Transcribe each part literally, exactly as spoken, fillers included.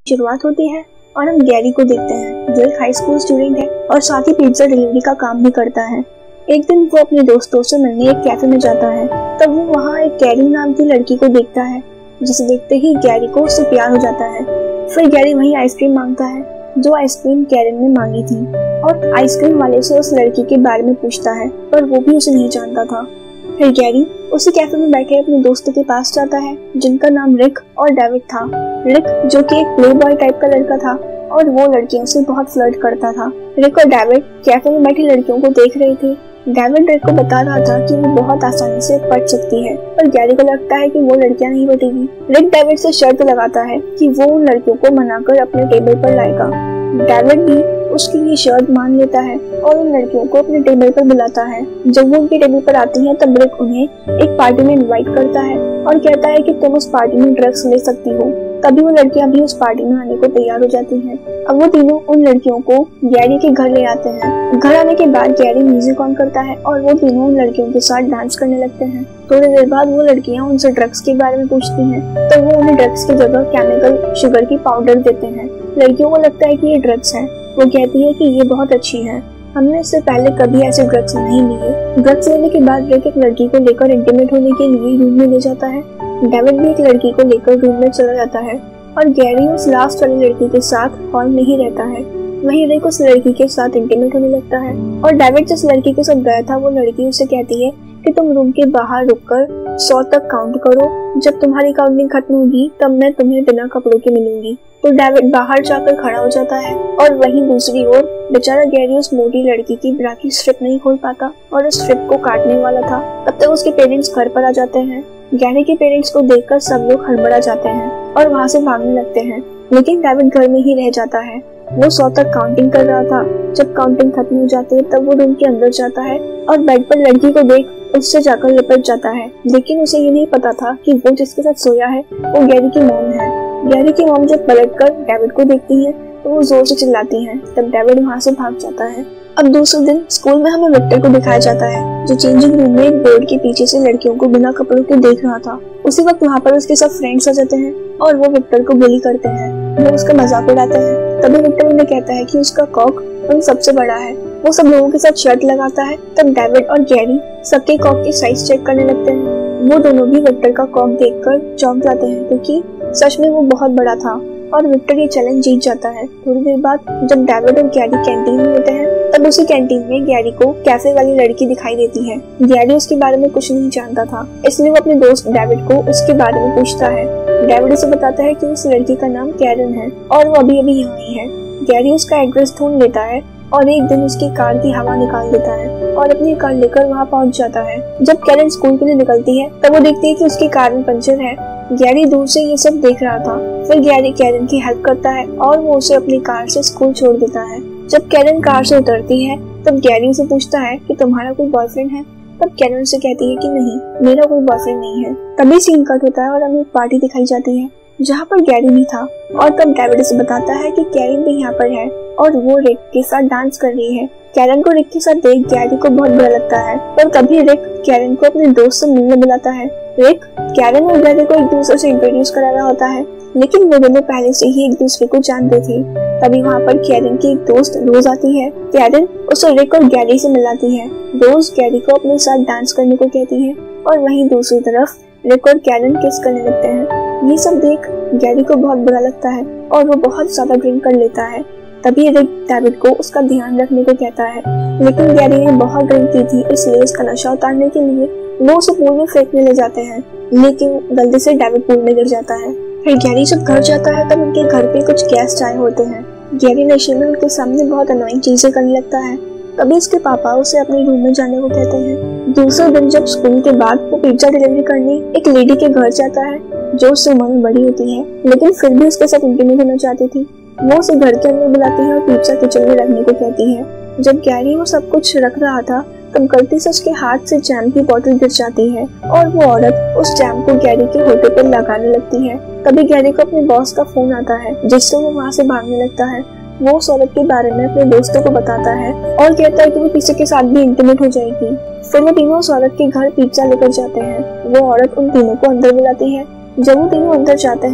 शुरुआत होती है और हम गैरी को देखते हैं जो एक हाई स्कूल स्टूडेंट है और साथ ही पिज्जा डिलीवरी का काम भी करता है। एक दिन वो अपने दोस्तों से मिलने एक कैफे में जाता है, तब वो वहाँ एक कैरन नाम की लड़की को देखता है, जिसे देखते ही गैरी को उससे प्यार हो जाता है। फिर गैरी वहीं आइसक्रीम मांगता है जो आइसक्रीम कैरन ने मांगी थी और आइसक्रीम वाले से उस लड़की के बारे में पूछता है, पर वो भी उसे नहीं जानता था। फिर गैरी उसी कैफे में बैठे अपने दोस्तों के पास जाता है जिनका नाम रिक और डेविड था। रिक जो कि एक प्ले बॉय टाइप का लड़का था और वो लड़कियों से बहुत फ्लर्ट करता था। रिक और डेविड कैफे में बैठी लड़कियों को देख रहे थे। डेविड रिक को बता रहा था कि वो बहुत आसानी से पट सकती है, पर गैरी को लगता है कि वो लड़कियां नहीं पटेगी। रिक डेविड से शर्त लगाता है कि वो उन लड़कियों को मनाकर अपने टेबल पर लाएगा। डेविड भी उसकी ये शर्त मान लेता है और उन लड़कियों को अपने टेबल पर बुलाता है। जब वो उनके टेबल पर आती हैं तब रिक उन्हें एक पार्टी में इनवाइट करता है और कहता है कि तुम उस पार्टी में ड्रग्स ले सकती हो। तभी वो लड़कियां भी उस पार्टी में आने को तैयार हो जाती हैं। अब वो तीनों उन लड़कियों को गैरी के घर ले आते हैं। घर आने के बाद गैरी म्यूजिक ऑन करता है और वो तीनों उन लड़कियों के साथ डांस करने लगते हैं। थोड़ी देर बाद वो लड़कियां उनसे ड्रग्स के बारे में पूछती हैं, तो वो उन्हें ड्रग्स की जगह केमिकल शुगर की पाउडर देते हैं। लड़कियों को लगता है कि ये ड्रग्स है। वो कहती है कि ये बहुत अच्छी है, हमने इससे पहले कभी ऐसे ड्रग्स नहीं लिए। ड्रग्स लेने के बाद रिक एक लड़की को लेकर इंटीमेट होने के लिए रूम में ले जाता है। डेविड भी एक लड़की को लेकर रूम में चला जाता है और गैरी उस लास्ट वाली लड़की के साथ हॉल में ही रहता है। वहीं रिक उस लड़की के साथ इंटीमेट होने लगता है और डेविड जिस लड़की के साथ गया था वो लड़की उसे कहती है कि तुम रूम के बाहर रुककर सौ तक काउंट करो, जब तुम्हारी काउंटिंग खत्म होगी तब मैं तुम्हें बिना कपड़ों के मिलूंगी। तो डेविड बाहर जाकर खड़ा हो जाता है और वहीं दूसरी ओर बेचारा गैरी उस मोटी लड़की की ब्रा की स्ट्रिप नहीं खोल पाता और उस स्ट्रिप को काटने वाला था। तब तक उसके पेरेंट्स घर पर आ जाते हैं। गैरी के पेरेंट्स को देखकर सब लोग हड़बड़ा जाते हैं और वहाँ से भागने लगते हैं, लेकिन डेविड घर में ही रह जाता है। वो सौ तक काउंटिंग कर रहा था। जब काउंटिंग खत्म हो जाती है तब वो रूम के अंदर जाता है और बेड पर लड़की को देख उससे जाकर लिपट जाता है, लेकिन उसे ये नहीं पता था कि वो जिसके साथ सोया है वो गैरी की मॉम है। गैरी की मॉम जब पलटकर डेविड को देखती है तो वो जोर से चिल्लाती है, तब डेविड वहाँ से भाग जाता है। अब दूसरे दिन स्कूल में हमें विक्टर को दिखाया जाता है जो चेंजिंग रूम में एक बोर्ड के पीछे से लड़कियों को बिना कपड़ों के देख रहा था। उसी वक्त वहाँ पर उसके सब फ्रेंड्स आ जाते हैं और वो विक्टर को बुली करते हैं। वो उसका मजाक उड़ाते हैं। तभी विक्टर उन्हें कहता है कि उसका कॉक उन सबसे बड़ा है। वो सब लोगों के साथ शर्त लगाता है। तब डेविड और गैरी सबके कॉक की साइज चेक करने लगते हैं। वो दोनों भी विक्टर का कॉक देखकर चौंक जाते हैं क्योंकि सच में वो बहुत बड़ा था और विक्टर ये चैलेंज जीत जाता है। थोड़ी देर बाद जब डेविड और गैरी कैंटीन में होते हैं तब उसी कैंटीन में गैरी को कैफे वाली लड़की दिखाई देती है। गैरी उसके बारे में कुछ नहीं जानता था, इसलिए वो अपने दोस्त डेविड को उसके बारे में पूछता है। डेविड उसे बताता है कि उस लड़की का नाम कैरन है और वो अभी अभी यहाँ ही है। गैरी उसका एड्रेस ढूंढ लेता है और एक दिन उसकी कार की हवा निकाल देता है और अपनी कार लेकर वहाँ पहुँच जाता है। जब कैरन स्कूल के लिए निकलती है तब वो देखती है कि उसकी कार में पंचर है। गैरी दूर से ये सब देख रहा था। फिर गैरी कैरन की हेल्प करता है और वो उसे अपनी कार से स्कूल छोड़ देता है। जब कैरन कार से उतरती है तब गैरी उसे पूछता है कि तुम्हारा कोई बॉयफ्रेंड है। तब कैरन उसे कहती है कि नहीं, मेरा कोई बॉयफ्रेंड नहीं है। तभी सीन कट होता है और हमें एक पार्टी दिखाई जाती है जहाँ पर गैरी भी था और तब डेविड उसे बताता है कि कैरन भी यहाँ पर है और वो रिक के साथ डांस कर रही है। कैरन को रिक के साथ देख गैरी को बहुत बुरा लगता है, पर तभी रिक कैरन को अपने दोस्त से मिलने बुलाता है। रिक कैरन और गैरी को एक दूसरे से इंट्रोड्यूस करा रहा होता है, लेकिन वो दोनों पहले से ही एक दूसरे को जानते थे। तभी वहाँ पर कैरन की एक दोस्त रोज आती है। कैरन उसे रिक और गैरी से मिलाती है। रोज गैरी को अपने साथ डांस करने को कहती है और वहीं दूसरी तरफ रिक और कैरन किस करने लगते हैं। ये सब देख गैरी को बहुत बुरा लगता है और वो बहुत ज्यादा ड्रिंक कर लेता है। तभी रिक डेविड को उसका ध्यान रखने को कहता है, लेकिन गैरी ने बहुत ड्रिंक की थी, इसलिए उसका नशा उतारने के लिए वो उसे पूल में फेंकने ले जाते हैं, लेकिन गलती से डेविड पूल में गिर जाता है। फिर गैरी जब घर जाता है तब उनके घर पे कुछ गेस्ट आए होते हैं। गैरी नशे में उनके सामने बहुत अनोइंग चीजें करने लगता है। तभी उसके पापा उसे अपने रूम में जाने को कहते हैं। दूसरे दिन जब स्कूल के बाद वो पिज्जा डिलीवरी करने एक लेडी के घर जाता है जो उससे उम्र में बड़ी होती है, लेकिन फिर भी उसके साथ इंटीमेट होना चाहती थी। वो उसे घर के अंदर बुलाती है और पिज्जा किचन में रखने को कहती है। जब गैरी वो सब कुछ रख रहा था तब गलती से उसके हाथ से जैम की बोतल गिर जाती है और वो औरत उस जैम को गैरी के होठे पर लगाने लगती है। तभी गैरी को अपने बॉस का फोन आता है जिससे वो वहाँ से भागने लगता है। वो उस औरत के बारे में अपने दोस्तों को बताता है और कहता है कि वो किसी के साथ भी इंटीमेट हो जाएगी। फिर वो तीनों उस औरत के घर पिज्जा लेकर जाते हैं। वो औरत उन तीनों को अंदर बुलाती है। जब वो तीनों अंदर जाते हैं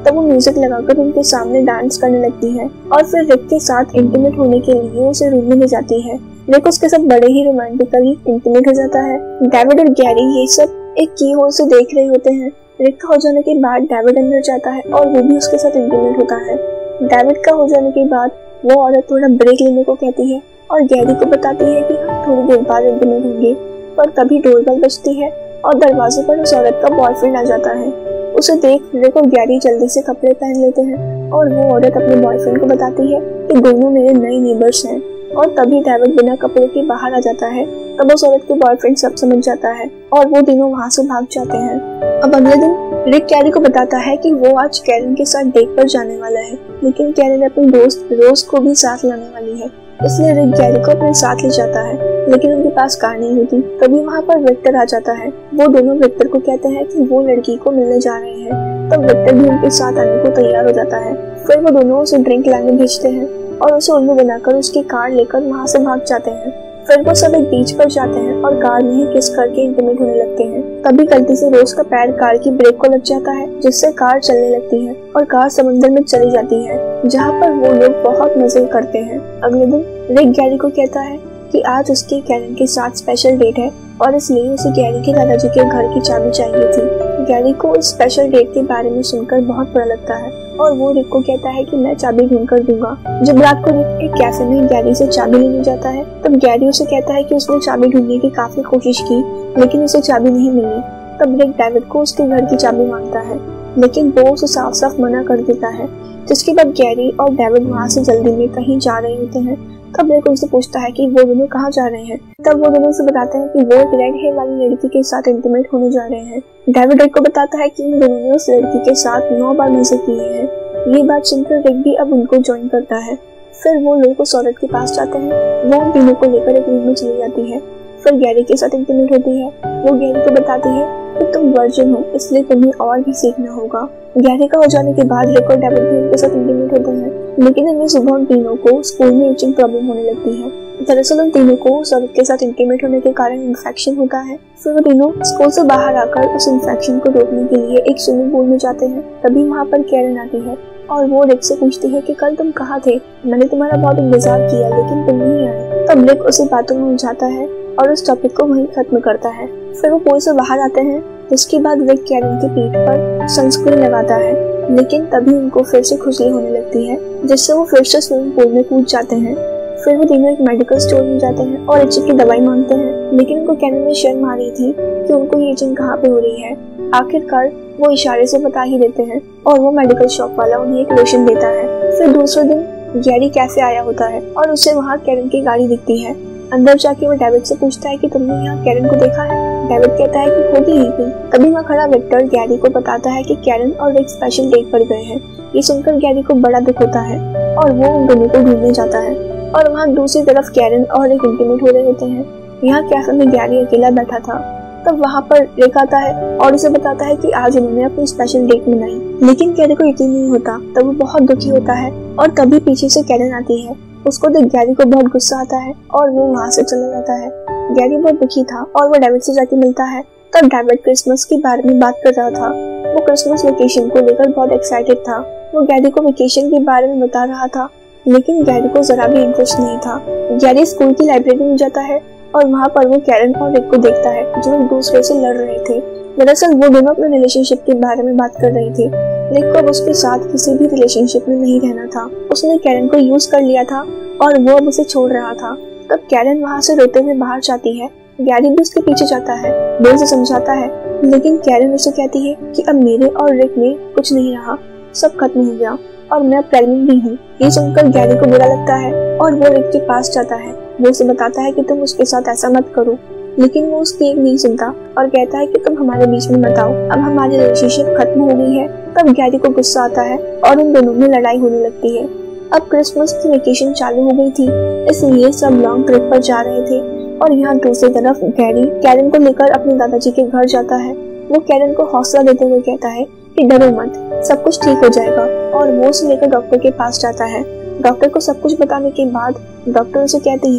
तब वो म्यूजिक लगाकर उनके सामने डांस करने लगती है और फिर रिक के साथ इंटीमेट होने के लिए उसे रूम में ले जाती है। रिक उसके साथ बड़े ही रोमांटिकली इंटीमेट हो जाता है। डेविड और गैरी ये सब एक की होल से देख रहे होते हैं। रिक का हो जाने के बाद डेविड अंदर जाता है और वो भी उसके साथ इंटीमेट होता है। डेविड का हो जाने के बाद वो औरत थोड़ा ब्रेक लेने को कहती है और गैरी को बताती है कि हम थोड़ी देर बाद इंटीमेट होंगे। पर तभी डोरबेल बजती है और दरवाजे पर उस औरत का बॉयफ्रेंड आ जाता है। उसे देख रिक और गैरी जल्दी से कपड़े पहन लेते हैं और वो औरत अपने बॉयफ्रेंड को बताती है कि दोनों मेरे नए नेबर्स हैं। और तभी डेविड बिना कपड़े के बाहर आ जाता है। तब उस औरत के बॉयफ्रेंड सब समझ जाता है और वो तीनों वहाँ से भाग जाते हैं। अब अगले दिन रिक कैरी को बताता है कि वो आज कैरन के साथ डेट पर जाने वाला है, लेकिन कैरन अपनी दोस्त रोज को भी साथ लाने वाली है, इसलिए रिक गैरी को अपने साथ ले जाता है, लेकिन उनके पास कार नहीं होती। तभी वहाँ पर विक्टर आ जाता है। वो दोनों विक्टर को कहते हैं कि वो लड़की को मिलने जा रहे हैं। तब विक्टर भी उनके साथ आने को तैयार हो जाता है। फिर वो दोनों उसे ड्रिंक लाने भेजते हैं और उसे उल्लू बनाकर उसकी कार लेकर वहाँ से भाग जाते हैं। फिर वो सब एक बीच पर जाते हैं और कार में ही किस करके इंटीमेट होने लगते हैं। तभी गलती से रोज का पैर कार की ब्रेक को लग जाता है, जिससे कार चलने लगती है और कार समंदर में चली जाती है, जहाँ पर वो लोग बहुत मजे करते हैं। अगले दिन रिक गैरी को कहता है कि आज उसके कैरन के साथ स्पेशल डेट है और इसलिए उसे गैरी के दादाजी के घर की चाबी चाहिए थी। गैरी को इस स्पेशल डेट के बारे में सुनकर बहुत बुरा लगता है और वो रिक को कहता है कि मैं चाबी ढूंढ कर दूंगा। जब रात को रिक एक कैफे में गैरी से चाबी लेने जाता है, तब गैरी उसे कहता है कि उसने चाबी ढूंढने की काफी कोशिश की, लेकिन उसे चाबी नहीं मिली। तब रिक डेविड को उसके घर की चाबी मांगता है, लेकिन वो उसे साफ साफ मना कर देता है। जिसके बाद गैरी और डेविड वहाँ से जल्दी में कहीं जा रहे होते हैं। तब रिक उनसे पूछता है कि वो दोनों कहाँ जा रहे हैं। तब वो दोनों से बताते हैं कि वो एक रेड हेयर वाली लड़की के साथ इंटीमेट होने जा रहे हैं। डेविड रिक को बताता है कि इन दोनों ने उस लड़की के साथ नौ बार मजे किए हैं। ये बात सुनकर रिक भी अब उनको ज्वाइन करता है। फिर वो लोग उस औरत के पास जाते हैं। वो उन तीनों को लेकर एक रूम में चली जाती है। फिर गैरी के साथ इंटीमेट होती है। वो गैरी को बताती है कि तुम वर्जिन हो, इसलिए तुम्हें और भी सीखना होगा। गैरी का हो जाने के बाद रिक और डेविड भी उनके साथ इंटीमेट होते हैं, लेकिन अगली सुबह उन तीनों को स्कूल में इचिंग प्रॉब्लम होने लगती है। दरअसल उन तीनों को उस औरत के साथ इंटीमेट होने के कारण इन्फेक्शन होता है। फिर वो तीनों स्कूल से बाहर आकर उस इन्फेक्शन को रोकने के लिए एक स्विमिंग पूल में जाते हैं। तभी वहाँ पर कैरन आती है और वो रिक से पूछती है कि कल तुम कहाँ थे, मैंने तुम्हारा बहुत इंतजार किया लेकिन तुम नहीं आए। तब रिक उसे बातों में उलझाता है और उस टॉपिक को वहीं खत्म करता है। फिर वो पूल से बाहर आते हैं, जिसके बाद रिक कैरन की पीठ पर सनस्क्रीन लगाता है, लेकिन तभी उनको फिर से खुजली होने लगती है, जिससे वो फिर से स्विमिंग पूल में कूद जाते हैं। फिर वो तीनों एक मेडिकल स्टोर में जाते हैं और इचिंग की दवाई मांगते हैं, लेकिन उनको कैरन में शर्म आ रही थी कि उनको ये इचिंग कहाँ पे हो रही है। आखिरकार वो इशारे से बता ही देते हैं और वो मेडिकल शॉप वाला उन्हें एक लोशन देता है। फिर दूसरे दिन गैरी कैफे आया होता है और उसे वहाँ कैरन की गाड़ी दिखती है। अंदर जाके वो डेविड से पूछता है कि तुमने यहाँ कैरन को देखा है। डेविड कहता है कि खुद ही गई। तभी वहाँ खड़ा विक्टर गैरी को बताता है कि कैरन और रिक स्पेशल डेट पर गए हैं। ये सुनकर गैरी को बड़ा दुख होता है और वो उन दोनों को ढूंढने जाता है। और वहाँ दूसरी तरफ कैरन और रिक इंटीमेट हो रहे होते हैं। यहाँ कैफे में गैरी अकेला बैठा था। तब वहाँ पर रिक आता है और उसे बताता है कि आज उन्होंने अपनी स्पेशल डेट मनाई, लेकिन गैरी को यकीन नहीं होता। तब वो बहुत दुखी होता है और तभी पीछे से कैरन आती है। उसको देख गैरी को बहुत गुस्सा आता है और वो वहाँ से चला जाता है। गैरी बहुत दुखी था और वो डेविड से जाके मिलता है। तब डेविड क्रिसमस के बारे में बात कर रहा था। वो क्रिसमस वेकेशन को लेकर बहुत एक्साइटेड था। वो गैरी को वेकेशन के बारे में बता रहा था, लेकिन गैरी को जरा भी इंटरेस्ट नहीं था। गैरी स्कूल की लाइब्रेरी में जाता है और वहाँ पर वो कैरन और रिक को देखता है, जो एक दूसरे से लड़ रहे थे। दरअसल वो दोनों अपने रिलेशनशिप के बारे में बात कर रहे थे। रिक को उसके साथ किसी भी रिलेशनशिप में नहीं रहना था। उसने कैरन को यूज कर लिया था और वो अब उसे छोड़ रहा था। तब कैरन वहाँ से रोते हुए बाहर जाती है। गैरी भी उसके पीछे जाता है, दिल से समझाता है, लेकिन कैरन उसे कहती है कि अब मेरे और रिक में कुछ नहीं रहा, सब खत्म हो गया और मैं प्रेग्नेंट भी हूँ। ये सुनकर गैरी को बुरा लगता है और वो रिक के पास जाता है। वो उसे बताता है कि तुम उसके साथ ऐसा मत करो, लेकिन वो उसकी एक नहीं सुनता और कहता है कि तुम हमारे बीच में मत आओ, अब हमारी रिलेशनशिप खत्म हो गई है। तब गैरी को गुस्सा आता है और उन दोनों में लड़ाई होने लगती है। अब क्रिसमस की वेकेशन चालू हो गई थी, इसलिए सब लॉन्ग ट्रिप पर जा रहे थे और यहाँ दूसरी तरफ गैरी कैरन को लेकर अपने दादाजी के घर जाता है। वो कैरन को हौसला देते हुए कहता है कि डरो मत, सब कुछ ठीक हो जाएगा, और वो उसे लेकर डॉक्टर के पास जाता है। डॉक्टर को सब कुछ बताने के बाद डॉक्टर उसे कहती है कि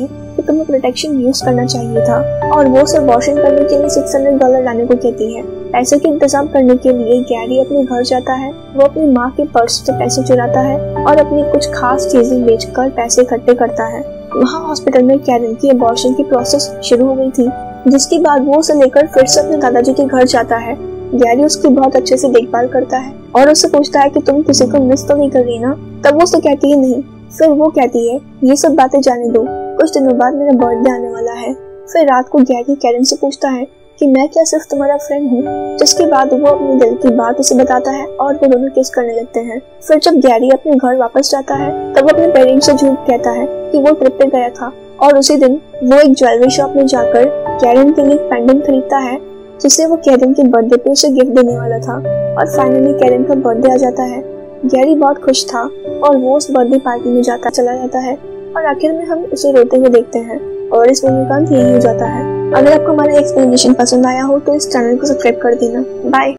तुम्हें प्रोटेक्शन यूज करना चाहिए था। और वो सब वॉशिंग करने के लिए सिक्स हंड्रेड डॉलर लाने को कहती है। पैसे के इंतजाम करने के लिए गैरी अपने घर जाता है। वो अपनी माँ के पर्स से पैसे चुराता है और अपनी कुछ खास चीजें बेचकर पैसे इकट्ठे करता है। वहाँ हॉस्पिटल में कैरन की अबॉर्शन की प्रोसेस शुरू हो गई थी, जिसके बाद वो उसे लेकर फिर से अपने दादाजी के घर जाता है। गैरी उसकी बहुत अच्छे से देखभाल करता है और उससे पूछता है कि तुम किसी को मिस तो नहीं कर रही ना। तब वो उसे कहती है नहीं। फिर वो कहती है ये सब बातें जाने दो, कुछ दिनों बाद मेरा बर्थडे आने वाला है। फिर रात को गैरी कैरन से पूछता है कि मैं क्या सिर्फ तुम्हारा फ्रेंड हूँ, जिसके बाद वो अपने दिल की बात उसे बताता है और वो दोनों किस करने लगते हैं। फिर जब गैरी अपने घर वापस जाता है तब वो अपने पेरेंट्स से झूठ कहता है कि वो ट्रिप पे गया था और उसी दिन वो एक ज्वेलरी शॉप में जाकर कैरन के लिए पेंडेंट खरीदता है, जिसे वो कैरन के बर्थडे पे उसे गिफ्ट देने वाला था। और फाइनली कैरन का बर्थडे आ जाता है। गैरी बहुत खुश था और वो उस बर्थडे पार्टी में जाता चला जाता है और आखिर में हम उसे रोते हुए देखते हैं और इस मूवी का अंत यही हो जाता है। अगर आपको हमारा एक्सप्लेनेशन पसंद आया हो तो इस चैनल को सब्सक्राइब कर देना। बाय।